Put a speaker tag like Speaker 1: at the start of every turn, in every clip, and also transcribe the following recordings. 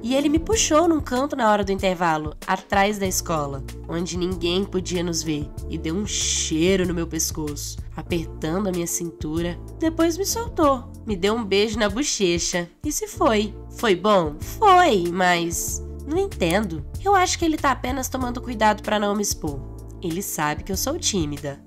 Speaker 1: E ele me puxou num canto na hora do intervalo, atrás da escola, onde ninguém podia nos ver, e deu um cheiro no meu pescoço, apertando a minha cintura. Depois me soltou, me deu um beijo na bochecha e se foi. Foi bom? Foi, mas não entendo. Eu acho que ele tá apenas tomando cuidado pra não me expor. Ele sabe que eu sou tímida.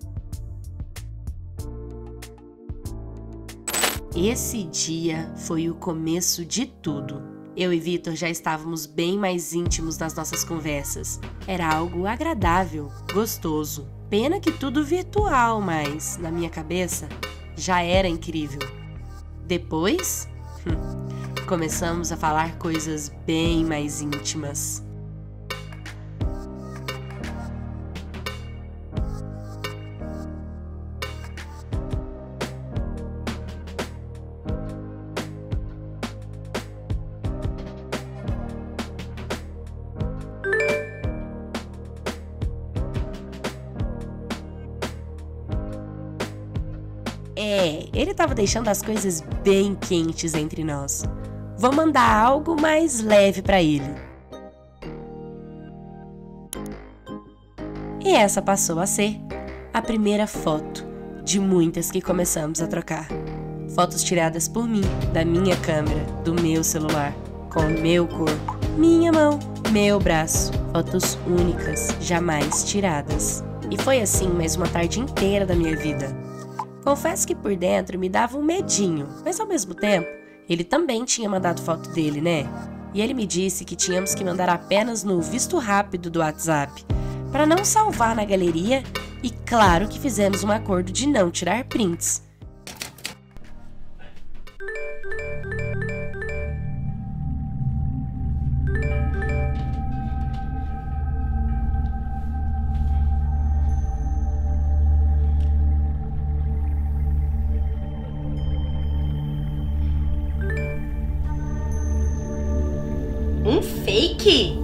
Speaker 1: Esse dia foi o começo de tudo. Eu e Vitor já estávamos bem mais íntimos nas nossas conversas. Era algo agradável, gostoso. Pena que tudo virtual, mas na minha cabeça já era incrível. Depois, começamos a falar coisas bem mais íntimas. Ele tava deixando as coisas bem quentes entre nós. Vou mandar algo mais leve pra ele. E essa passou a ser a primeira foto de muitas que começamos a trocar. Fotos tiradas por mim, da minha câmera, do meu celular, com o meu corpo, minha mão, meu braço. Fotos únicas, jamais tiradas. E foi assim mais uma tarde inteira da minha vida. Confesso que por dentro me dava um medinho, mas ao mesmo tempo, ele também tinha mandado foto dele, né? E ele me disse que tínhamos que mandar apenas no visto rápido do WhatsApp, para não salvar na galeria, e claro que fizemos um acordo de não tirar prints.
Speaker 2: Um fake?